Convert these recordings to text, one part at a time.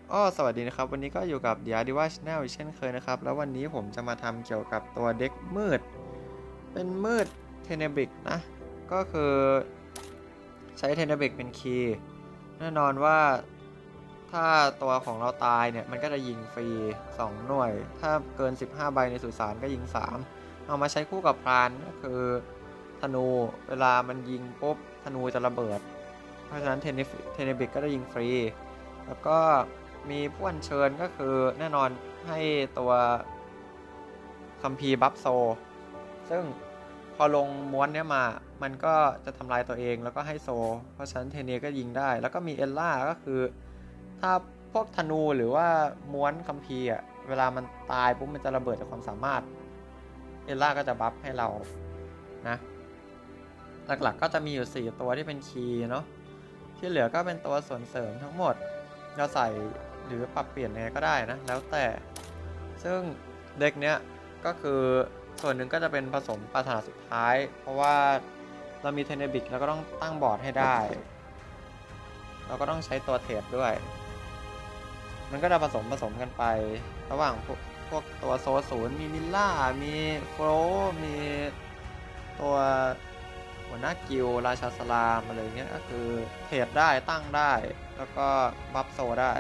สวัสดีนะครับวันนี้ก็อยู่กับ The Ardiva Channel เช่นเคยนะครับแล้ววันนี้ผมจะมาทำเกี่ยวกับตัวเด็กมืดเป็นมืดเทเนบิกนะก็คือใช้เทเนบิกเป็นคีย์แน่นอนว่าถ้าตัวของเราตายเนี่ยมันก็จะยิงฟรี2หน่วยถ้าเกิน15ใบในสุสานก็ยิง3เอามาใช้คู่กับพรานก็คือธนูเวลามันยิงปุ๊บธนูจะระเบิดเพราะฉะนั้นเทเนบิกก็จะยิงฟรีแล้วก็มีผู้อัญเชิญก็คือแน่นอนให้ตัวคัมภีร์บัฟโซซึ่งพอลงม้วนเนี้ยมามันก็จะทำลายตัวเองแล้วก็ให้โซเพราะฉะนั้นเทเนียก็ยิงได้แล้วก็มีเอลล่าก็คือถ้าพวกธนูหรือว่าม้วนคัมภีร์อ่ะเวลามันตายปุ๊บมันจะระเบิดจากความสามารถเอลล่าก็จะบัฟให้เรานะหลักๆก็จะมีอยู่4ตัวที่เป็นคีย์เนาะที่เหลือก็เป็นตัวส่วนเสริมทั้งหมดเราใส่หรือปรับเปลี่ยนยังไงก็ได้นะแล้วแต่ซึ่งเด็กเนี้ยก็คือส่วนหนึ่งก็จะเป็นผสมปรารถนาสุดท้ายเพราะว่าเรามีเทเนบิกแล้วก็ต้องตั้งบอร์ดให้ได้เราก็ต้องใช้ตัวเทรดด้วยมันก็จะผสมกันไประหว่างพวกตัวโซศูนย์มีมิลล่ามีโฟลมีตัวหัวหน้ากิลราชาสลามอะไรเงี้ยก็คือเทรดได้ตั้งได้แล้วก็บัฟโซได้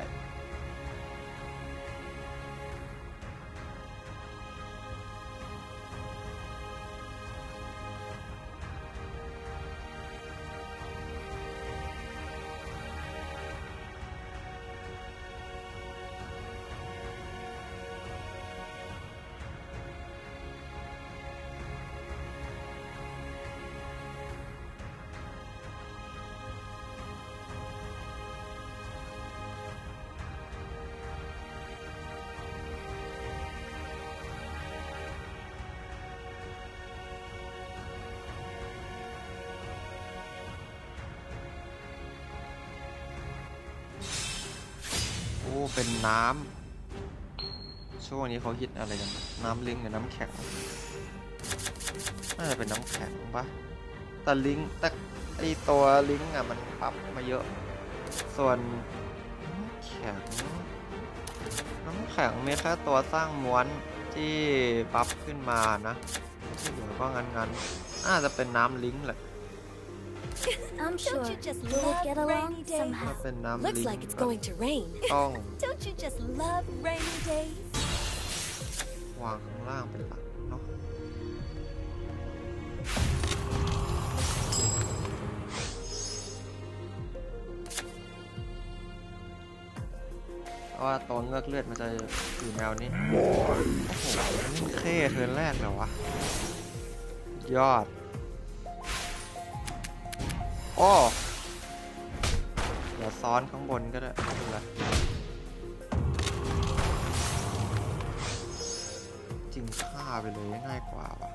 เป็นน้ำช่วงนี้เขาฮิตอะไรกันน้ำลิงกับน้ำแข็งน่าจะเป็นน้ำแข็งปะแต่ลิงแต่ไอตัวลิงอ่ะมันปรับมาเยอะส่วนน้ำแข็งมีแค่ตัวสร้างม้วนที่บัฟขึ้นมานะที่เหลือก็งั้นน่าจะเป็นน้ำลิงแหละ I'm sure we'll get along somehow. ถ้าเป็นน้ำลิง Looks like it's going to rain. ต้อง Don't you just love rainy days? วางข้างล่างเป็นหลักเนาะเพราะว่าตัวเงือกเลือดมันจะอยู่แนวนี้โอ้โหนี่เท่เทิร์นแรกเหรอวะยอดโอ้เดี๋ยวซ้อนข้างบนก็ได้ไม่เป็นไรจริงฆ่าไปเลยง่ายกว่าว่ะ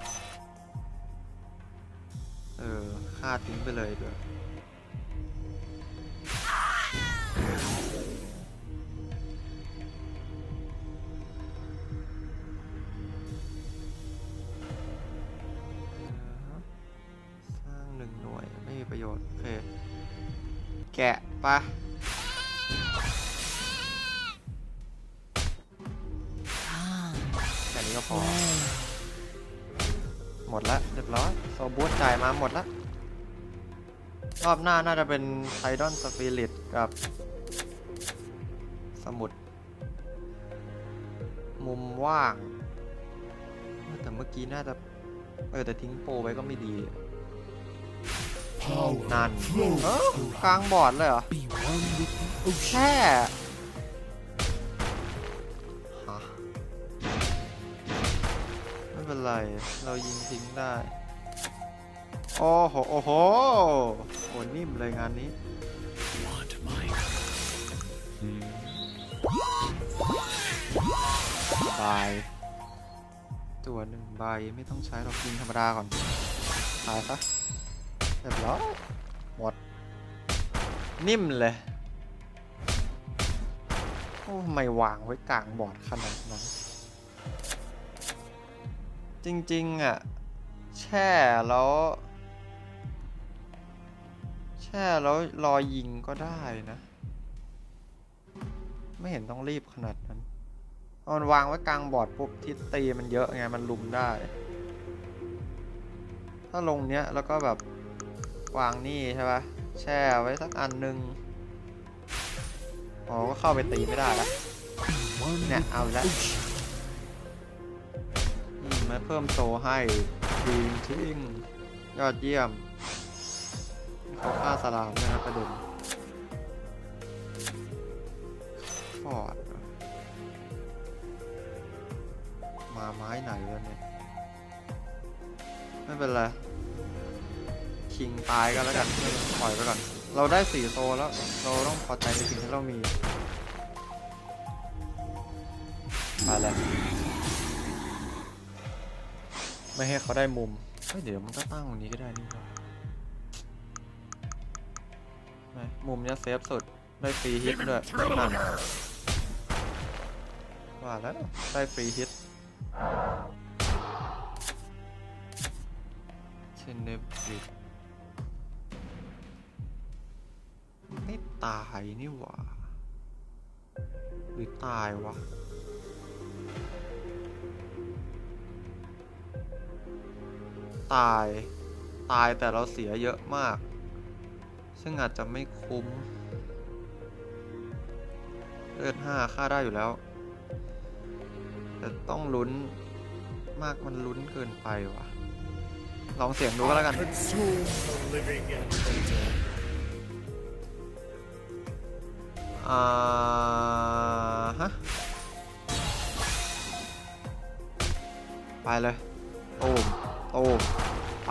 ฆ่าทิ้งไปเลยด้วยสร้าง1หน่วยไม่มีประโยชน์โอเคแกะปะแค่นี้ก็พอหมดละเรียบร้อยโซบูสจ่ายมาหมดละรอบหน้าน่าจะเป็นไทดอนสปิริตกับสมุดมุมว่างแต่เมื่อกี้น่าจะแต่ทิ้งโปรไว้ก็ไม่ดีนั่นกลางบอร์ดเลยเหรอแค่ไม่เป็นไรเรายิงทิ้งได้โอ้โหโอ้โหโอ้นิ่มเลยงานนี้บายตัว1ใบไม่ต้องใช้เรายิงธรรมดาก่อนตายซะเรียบร้อยหมดนิ่มเลยโอ้ไม่วางไว้กลางบอร์ดขนาดนั้นจริงๆอ่ะแช่แล้วรอยิงก็ได้นะไม่เห็นต้องรีบขนาดนั้นเอามันวางไว้กลางบอร์ดปุ๊บทิศตีมันเยอะไงมันลุมได้ถ้าลงเนี้ยแล้วก็แบบวางนี่ใช่ปะแช่ไว้สักอันนึงอ๋อก็เข้าไปตีไม่ได้แล้วเนี่ยเอาแล้วมาเพิ่มโซให้ดีจริงยอดเยี่ยมเขาฆ่าสลามนะครับประเด็นฟอร์ดมาไม้ไหนแล้วเนี่ยไม่เป็นไรคิงตายกันแล้วกันปล่อยไปก่อนเราได้4โซแล้วเราต้องพอใจในสิ่งที่เรามีมาแล้วไม่ให้เขาได้มุมเดี๋ยวมันก็ตั้งตรงนี้ก็ได้นี่หว่ามุมนี้เซฟสุดได้ฟรีฮิตด้วยนั่นว่าแล้วได้ฟรีฮิตเชนเนบิกไม่ตายนี่หว่าหรือตายวะตายแต่เราเสียเยอะมากซึ่งอาจจะไม่คุ้มเลือด5ค่าได้อยู่แล้วแต่ต้องลุ้นมากมันลุ้นเกินไปว่ะลองเสียงดูก็แล้วกันฮะไปเลยตูมไป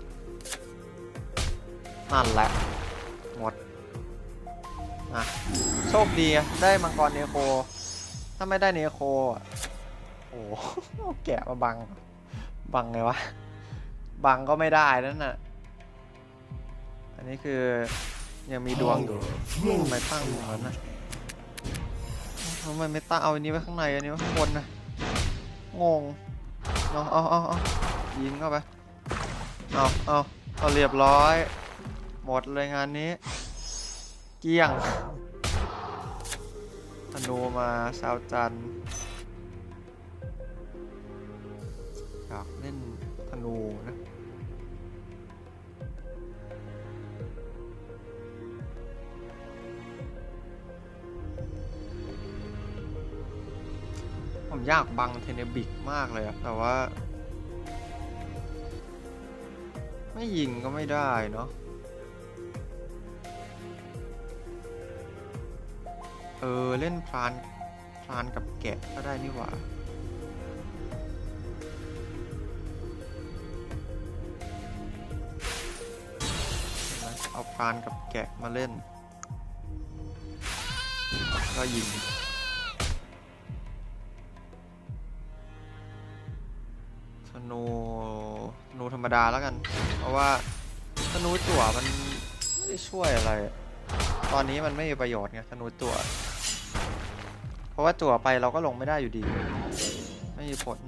นั่นแหละหมดนะโชคดีได้มังกรเนโคถ้าไม่ได้เนโคโอ้แกะมาบังไงวะบังก็ไม่ได้นั่นน่ะอันนี้คือยังมีดวงอยู่ทำไมตั้งเหมือนน่ะทำไมไม่ตั้งเอาอันนี้ไว้ข้างในอันนี้ไว้ข้างบนนะงงเอายิงเข้าไปเอาเรียบร้อยหมดเลยงานนี้เกี้ยงธนูมาชาวจันทร์อยากเล่นธนูนะผมอยากบังเทเนบิกมากเลยอะแต่ว่าไม่ยิงก็ไม่ได้เนาะเล่นพรานกับแกะก็ได้นี่หว่าเอาพรานกับแกะมาเล่นก็ยิงธนูธรรมดาแล้วกันเพราะว่าธนูจั่วมันไม่ได้ช่วยอะไรตอนนี้มันไม่มีประโยชน์ไงธนูจั่วเพราะว่าจั่วไปเราก็ลงไม่ได้อยู่ดีไม่มีผล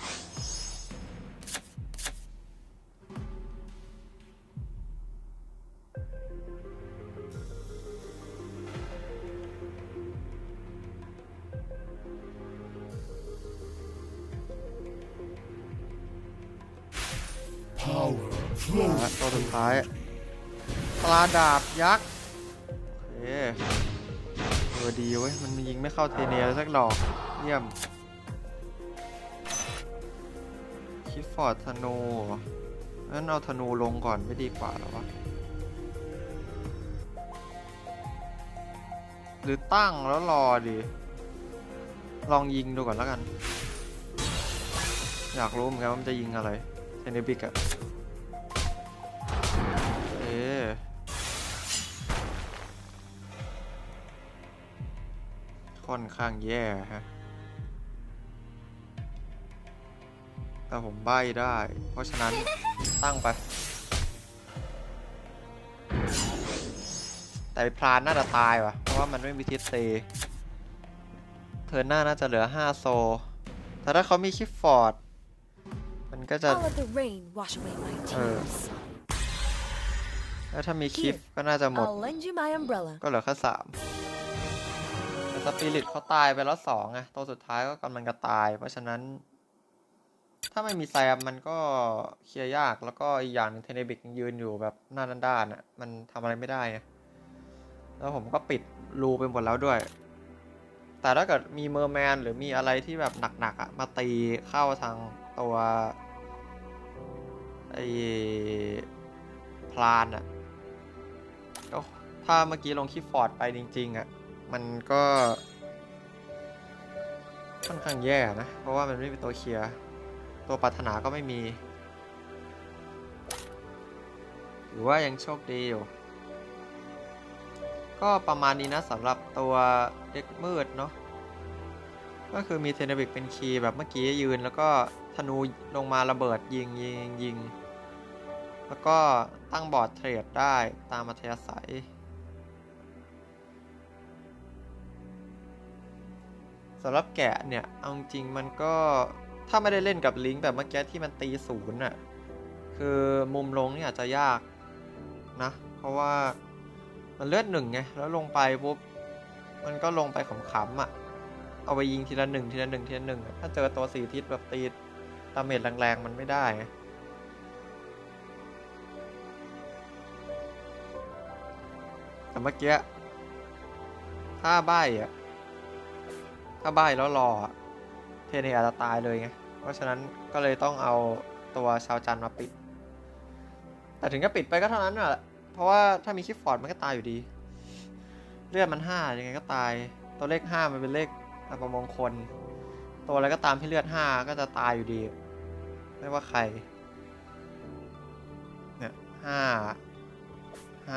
ตัวสุดท้ายปลาดาบยักษ์โอเคดีเว้ยมันยิงไม่เข้าเทเนียสักดอกเยี่ยมคิดฟอร์ดธนูงั้นเอาธนูลงก่อนไม่ดีกว่าหรอวะหรือตั้งแล้วรอดิลองยิงดูก่อนแล้วกันอยากรู้เหมือนกันว่ามันจะยิงอะไรเทเนบิกอะค่อนข้างแย่ฮะแต่ผมใบ้ได้เพราะฉะนั้นตั้งไปแต่พรานน่าจะตายว่ะเพราะว่ามันไม่มีทิศเตเทิร์นหน้าน่าจะเหลือ5โซแต่ถ้าเขามีคิฟฟอร์ดมันก็จะแล้วถ้ามีคิฟก็น่าจะหมดก็เหลือแค่3 สปิริตเขาตายไปแล้ว2ไงตัวสุดท้ายก็กำลังจะตายเพราะฉะนั้นถ้าไม่มีแซมมันก็เคลียร์ยากแล้วก็อีกอย่างนึงเทเนบิกยังยืนอยู่แบบหน้าด้านๆอ่ะมันทำอะไรไม่ได้ไงแล้วผมก็ปิดรูไปหมดแล้วด้วยแต่ถ้าเกิดมีเมอร์แมนหรือมีอะไรที่แบบหนักๆอ่ะมาตีเข้าทางตัวไอ้พลานอ่ะก็ถ้าเมื่อกี้ลงคีย์ฟอร์ดไปจริงๆอ่ะมันก็ค่อนข้างแย่นะเพราะว่ามันไม่มีตัวเคลียร์ตัวปรารถนาก็ไม่มีหรือว่ายังโชคดีอยู่ก็ประมาณนี้นะสำหรับตัวเด็กมืดเนาะก็คือมีเทเนบิกเป็นคีย์แบบเมื่อกี้ยืนแล้วก็ธนูลงมาระเบิดยิงแล้วก็ตั้งบอร์ดเทรดได้ตามอัธยาศัยสำหรับแกะเนี่ยเอาจริงมันก็ถ้าไม่ได้เล่นกับลิงก์แบบเมื่อกี้ที่มันตี0น่ะคือมุมลงนี่อาจจะยากนะเพราะว่ามันเลือด1ไงแล้วลงไปปุ๊บมันก็ลงไปขำๆอ่ะเอาไปยิงทีละ1ทีละ1ทีละ1ถ้าเจอตัว4ทิศแบบตีดาเมจแรงๆมันไม่ได้ไงแต่เมื่อกี้ถ้าใบ้อะถ้าใบ้แล้วรอเทเนอาจจะตายเลยไงเพราะฉะนั้นก็เลยต้องเอาตัวชาวจันทร์มาปิดแต่ถึงจะปิดไปก็เท่านั้นแหละเพราะว่าถ้ามีคิฟฟอร์ดมันก็ตายอยู่ดีเลือดมัน5ยังไงก็ตายตัวเลข5มันเป็นเลขอัปมงคลตัวอะไรก็ตามที่เลือด5ก็จะตายอยู่ดีไม่ว่าใครเนี่ย5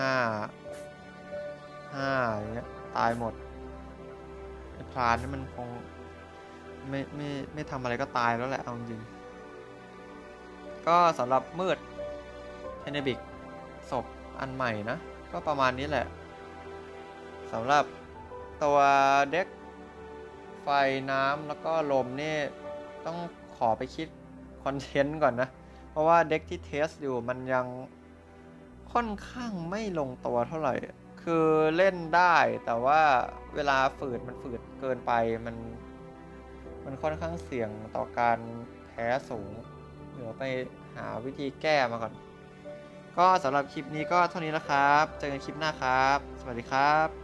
อย่างเงี้ยตายหมดไอ้พรานนี่มันคงไม่ทำอะไรก็ตายแล้วแหละเอาจริงก็สำหรับมืดเทเนบิกศพอันใหม่นะก็ประมาณนี้แหละสำหรับตัวเด็กไฟน้ำแล้วก็ลมนี่ต้องขอไปคิดคอนเทนต์ก่อนนะเพราะว่าเด็กที่เทสอยู่มันยังค่อนข้างไม่ลงตัวเท่าไหร่คือเล่นได้แต่ว่าเวลามันฝืดเกินไปมันค่อนข้างเสี่ยงต่อการแพ้สูงเดี๋ยวไปหาวิธีแก้มาก่อนก็สำหรับคลิปนี้ก็เท่านี้แล้วครับเจอกันคลิปหน้าครับสวัสดีครับ